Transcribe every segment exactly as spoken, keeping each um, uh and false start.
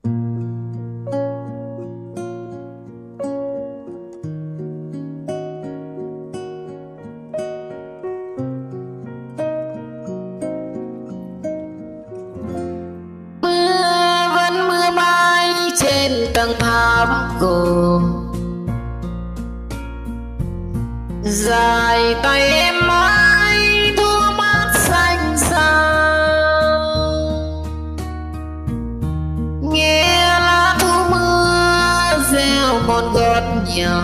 tầng tháp cổ dài tay em mãi thua mắt xanh sao nghe lá thu mưa reo con gót nhỏ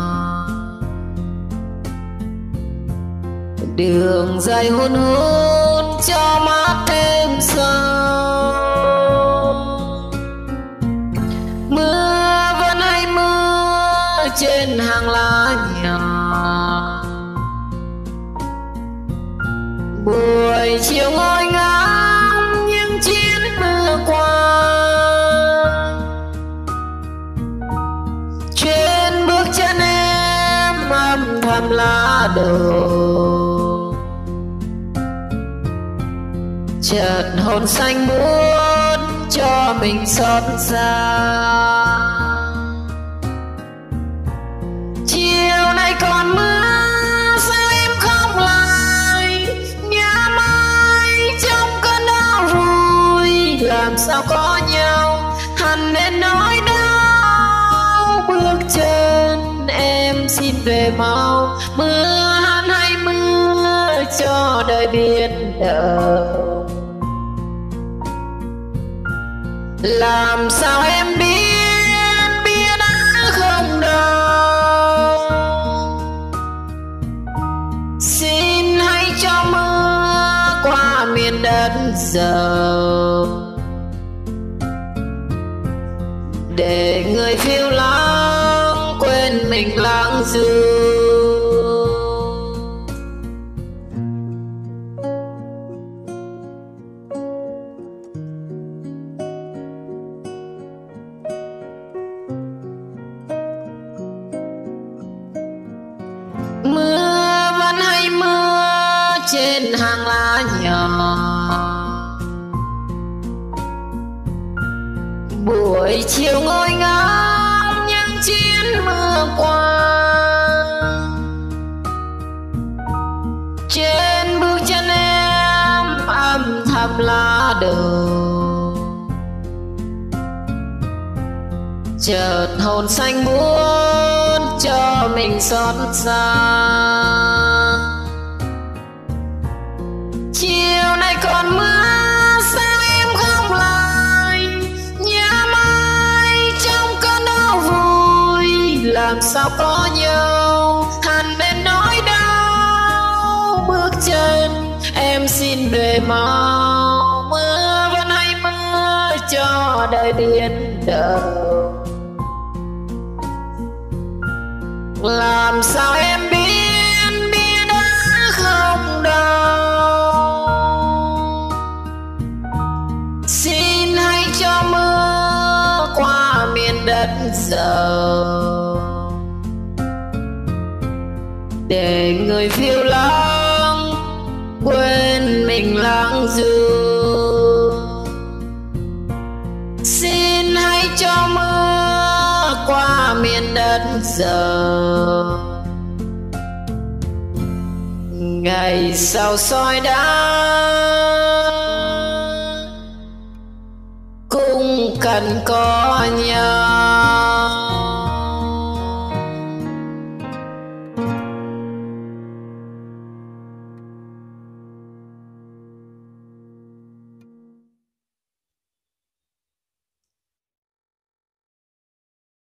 đường dài hôn hôn cho mắt thêm sâu. Mưa vẫn hay mưa trên hàng lá nhỏ, buổi chiều ngồi ngắm những chuyến mưa qua. Trên bước chân em âm thầm lá đổ, chợt hồn xanh buốt cho mình xót xa. Chiều nay còn mưa sao em không lại, nhớ mãi trong cơn đau vui. Làm sao có nhau hẳn nên nỗi đau bước chân em xin về mau. Mưa hắn hay mưa cho đời biết đợi, làm sao em biết biết đã không đâu. Xin hãy cho mưa qua miền đất giàu, để người phiêu lãng quên mình lãng du. Mưa vẫn hay mưa trên hàng lá nhỏ, buổi chiều ngồi ngắm những chuyến mưa qua. Trên bước chân em âm thầm lá đổ, chợt hồn xanh buốt cho mình xót xa. Chiều nay còn mưa sao em không lại, nhớ mãi trong cơn đau vui. Làm sao có nhau hẳn bên nỗi đau bước chân em xin về mau. Mưa vẫn hay mưa cho đời biết đợi, làm sao em biết biết đã không đâu. Xin hãy cho mưa qua miền đất giàu, để người phiêu lãng quên mình lãng du. Xin hãy cho mưa qua miền đất giàu, ngày sau soi đá cũng cần có nhau.